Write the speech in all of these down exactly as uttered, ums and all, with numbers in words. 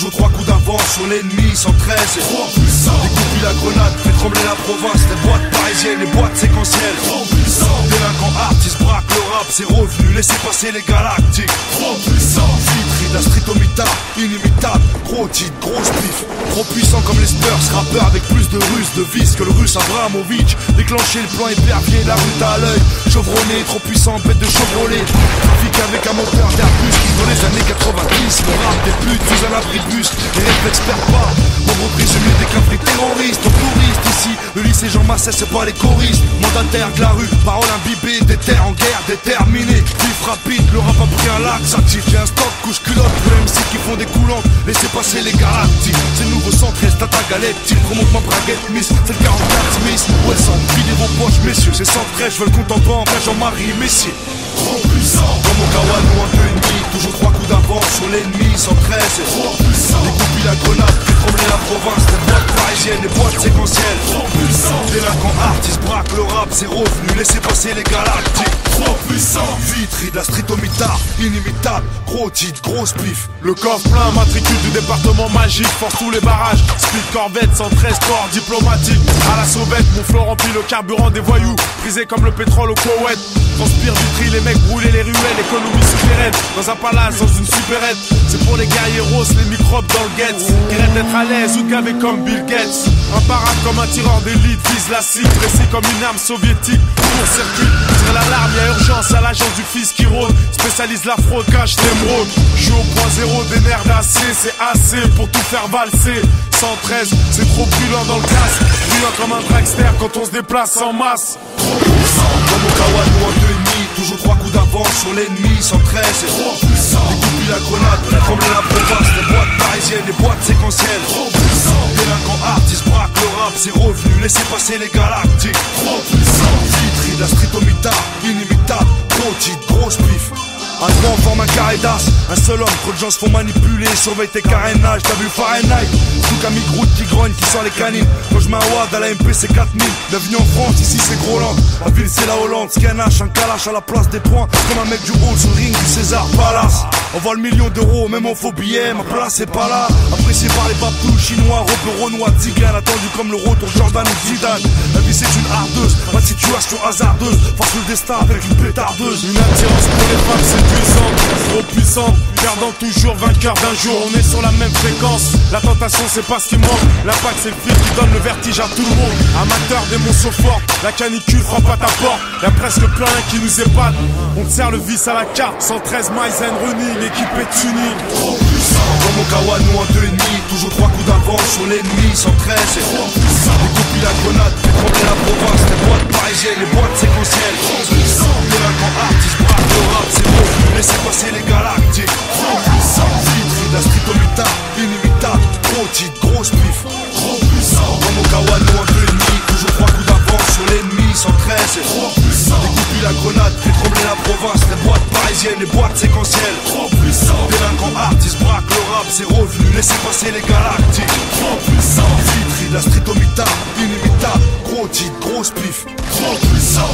toujours trois coups d'avance sur l'ennemi, cent treize est trop puissant. Découpille la grenade, fait trembler la province, les boîtes parisiennes, les boîtes séquentielles. Trop puissant. Délinquant artiste, braque le rap, c'est revenu, laissez passer les galactiques. Trop puissant. Vitry, de la street au mitard, inimitable, gros titre, grosse pif. Trop puissant comme les Spurs, rappeur avec plus de russes, de vis que le russe Abramovic. Déclencher le plan épervier, la route à l'œil. Chevronné, trop puissant, bête de Chevrolet. Trafic avec un moteur d'Airbus. Dans les années quatre-vingt-dix, mon rap des putes, sous un abri de bus. Les réflexes perdent pas, membre prisonnier des cafés terroristes. Aux touristes ici, le lycée Jean Massé, c'est pas les choristes. Mandataire de la rue, parole imbibée, des terres en guerre, déterminés. Vif rapide, le rap a pris un lac, actif. J'ai un stock, couche culotte, pour les M C qui font des coulantes. Laissez passer les galactiques, c'est le nouveau cent treize, tata galette. Type, remonte ma braguette, miss, c'est le quarante-quatre Smith. Ouais, sans videz vos poches, messieurs, c'est cent treize, je veux le compte en banque, Jean-Marie Messier. Trop puissant. Comme au Kawanou en deux et demi, toujours trois coups d'avance sur l'ennemi, cent treize est trop puissant. Découpille la grenade, fait trembler la province, les boîtes parisiennes, les boîtes séquentielles. Trop puissant. Délinquant artiste, braque le rap, c'est revenu, laissez passer les galactiques. Trop puissant. Vitry, de la street au mitard, inimitable, gros titre, grosse pif. Le coffre plein, matricule du département magique, force tous les barrages. Speed Corvette, cent treize port diplomatique. À la sauvette, mon flot remplit le carburant des voyous, brisé comme le pétrole au Koweït. Transpire Vitry, les mecs brûler les ruelles, économie souterraine. Dans un palace, dans une supérette. C'est pour les guerriers roses, les microbes dans le guet. Qui rêvent d'être à l'aise ou gavé comme Bill Gates. Imparable comme un tireur d'élite, vise la cible, précis comme une arme soviétique. Court-circuit, tire l'alarme, y'a urgence à l'agence du fils qui rôde. Spécialise la fraude, cache l'émeraude. Je suis au point zéro des nerfs d'acier, c'est assez pour tout faire valser. cent treize, c'est trop brûlant dans le casque. Brûlant comme un dragster quand on se déplace en masse. Trop puissant. Comme au Kawanou en deux et demi, toujours trois coups d'avance sur l'ennemi, cent treize est trop puissant. Découpille la grenade, fait trembler la province, les boîtes parisiennes, les boîtes séquentielles. Trop puissant. Délinquant artiste, braque le rap, c'est revenu, laissez passer les galactiques. Trop puissant. Vitry, de la street au mitard, inimitable, gros titre, grosse pif. Un trois en forme un carré d'as, un seul homme, trop de gens se font manipuler, surveille tes carénages, t'as vu Fahrenheit, tout Camille Groot qui grogne, qui sort les canines. Quand je mets un wad à la M P c'est quatre mille, bienvenue en France, ici c'est Groland, la ville c'est la Hollande, scan H, un calache à la place des points, comme un mec du haut sur le ring du César Palace. On voit le million d'euros, même en faux billets, ma place c'est pas là, apprécié par les babtous chinois, Robe Renoir, Zigane, attendu comme le retour Jordan ou Zidane. La vie c'est une hardeuse, pas de situation hasardeuse, force le destin avec une pétardeuse. Une attirance pour les femmes c'est puissante, trop puissante, perdant toujours, vainqueur d'un jour, on est sur la même fréquence. La tentation c'est pas ce qui manque, l'impact c'est le fil qui donne le vertige à tout le monde. Amateur des monstres forts, la canicule frappe à ta porte, y'a presque plein qui nous épate. On te sert le vice à la carte, cent treize Maizen running, équipé tuning. Trop puissant. Comme au Kawanou en deux et demi, toujours trois coups d'avance sur l'ennemi, cent treize est trop puissant. Découpille la grenade, fait trembler la province, les boîtes parisiennes, les boîtes séquentielles. Trop puissant. Délinquant artiste, braque le rap, c'est revenu, laissez passer les galactiques. Trop puissant. Vitry, de la street au mitard, inimitable, gros titre, grosse pif. Trop puissant. Comme au Kawanou en deux et demi, toujours trois coups d'avance sur l'ennemi, cent treize est trop puissant. Découpille la grenade, fait trembler la province, les boîtes parisiennes, les boîtes séquentielles. Trop puissant. Délinquant artiste, braque le rap, c'est revenu, laissez passer les galactiques. Trop puissant. Vitry, de la street au mitard, inimitable, gros titre, grosse pif. Trop puissant.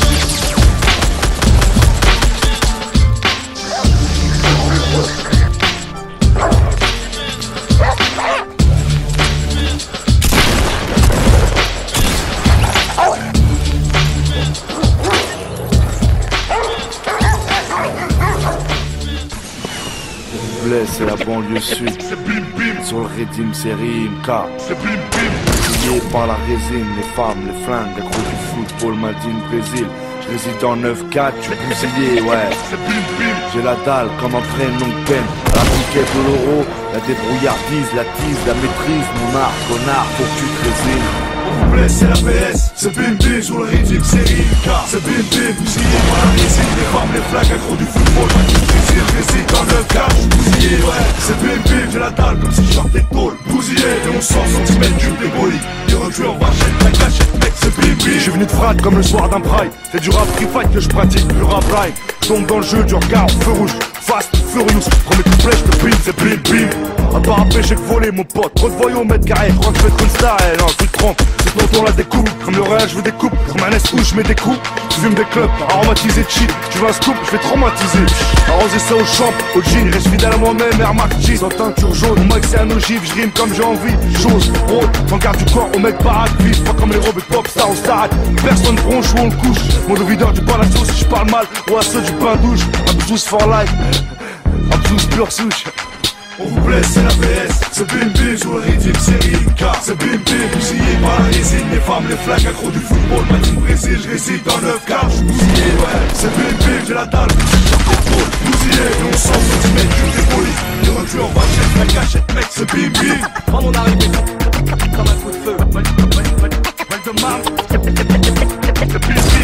C'est la banlieue sud. Sur le rythme c'est Rimka. Pillé par la résine, les femmes, les flingues, les gros du football, Madine, Brésil. Je réside en neuf quatre, je suis bousillé, ouais. J'ai la dalle comme un prénom de peine. La piquette de l'euro, la débrouillardise, la tise, la maîtrise. Mon art, connard, faut que tu te résines. S'il vous plaît, c'est la P S, c'est bim bim sur le rythme, c'est Rimka. C'est bim bim, bousillé par la résine, les femmes, les flaques, aggro du football, Brésil, réside en neuf quatre, bousillé, ouais. C'est bim bim, j'ai la dalle comme si je sortais de tôle, bousillé, et on sort centimètres cube des bolis. Des recul en vachette, la cachette, mec, c'est bim bim. Je suis venu de frat comme le soir d'un pride, c'est du rap free fight que je pratique, du rap live. Tombe dans le jeu, du regard, feu rouge, fast, furious, promets tout flèche, te bim, c'est bim bim. À part à pêcher que voler, mon pote, trop de voyons au mètre carré, crois que je vais être une star, eh non, tu te trompes. C'est tonton la découpe, comme le réel je vous découpe, comme manesse où je mets des coups. Tu fumes des clubs, aromatisé de shit. Tu veux un scoop, je vais traumatiser. Arroser ça au champ, au jean, reste fidèle à moi-même, Air Max G. Sans teinture jaune, mon mec c'est un ogive, je rime comme j'ai envie. Chose, rôle, sans garde du corps, on met baraque vif. Pas comme les robes pop stars, on s'arrête. Personne bronche ou on le couche. Mon videur du pain à sauce, je parle mal. Ou à ceux du pain douche. Abdous for life. Abdous pure souche. On vous blesse, c'est la P S, c'est bim bim sur le rythme, c'est Rinka. C'est bim bim, bousillé par la résine, les femmes, les flaques, accro du football, ma team Brésil, je réside dans neuf quarts, je suis bousillé, ouais. C'est bim bim, j'ai la dalle, bousillé, et on sent ce petit mec, je suis poli. Les reclus en vachette, la cachette, mec, c'est bim bim. Prends mon arrivée, comme un coup de feu, mal de marde, c'est bim bim.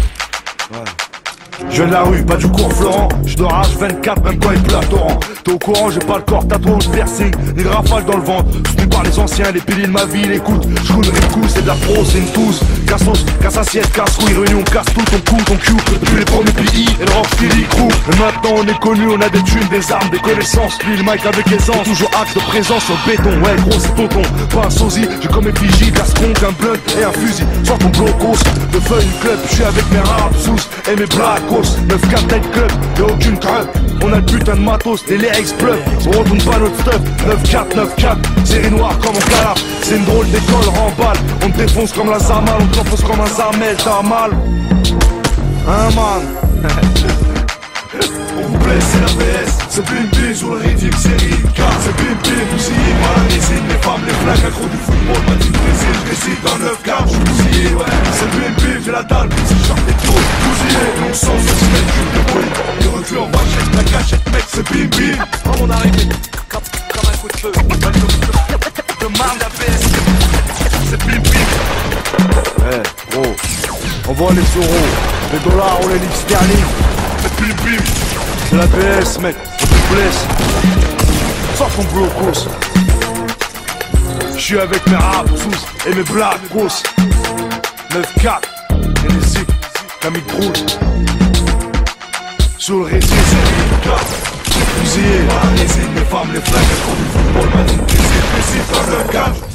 Je viens de la rue, pas du cours Florent. Je dois rage vingt-quatre, même quand il pleut à torrent. T'es au courant, j'ai pas le corps tatoué ou le piercing, ni de rafale dans le ventre. Soutenu par les anciens, les piliers de ma ville, écoute. Je coulerai le coup, c'est de la pro, c'est une tousse. Cassos, casse assiette, casse rouille, réunion, casse tout, ton cou, ton cul. Depuis les premiers P I et le rock style crew. Mais maintenant on est connu, on a des thunes, des armes, des connaissances. Puis le mic avec aisance, toujours acte de présence sur le béton. Ouais, gros, c'est tonton, pas un sosie. J'ai comme effigie, gascon, qu'un blunt et un fusil. Sors ton blocos, de feuille club. Je suis avec mes raps sous et mes blacos. neuf quatre tête club, y'a aucune crainte. On a le putain de matos, des lyrics bluff. On retourne pas notre stuff, neuf quatre, neuf quatre. Série noire comme en calaf, c'est une drôle d'école, remballe. On te défonce comme la Zamal, on te l'enfonce comme un Zamel, t'as mal. Hein man. On vous blesse, c'est la P S, c'est bim bim sur le rythme, c'est Rinka. C'est bim bim, bousillé par la résine, les femmes, les flaques, accro du football, ma team Brésil, je réside dans neuf quarts, je suis bousillé, ouais. C'est bim bim, j'ai la dalle, c'est genre des taux, bousillé, et on sent ce petit mec, je suis poli. Les reclus en vachette, la cachette, mec, c'est bim bim. Prends mon arrivée, comme, comme un coup de feu, mal de marde, la P S, c'est bim bim. Eh, hey, gros, on voit les euros, les dollars ou les livres sterling. C'est bim bim. C'est la P S, mec, on te blesse. Sors ton blocos. J'suis avec mes raps sous et mes blacos. neuf quatre, et les zips, Camille Proust. Sur le récit, c'est Rinka. Fusillé par la résine, les femmes, les flaques, accro du football, ma team Brésil, je réside dans neuf quarts.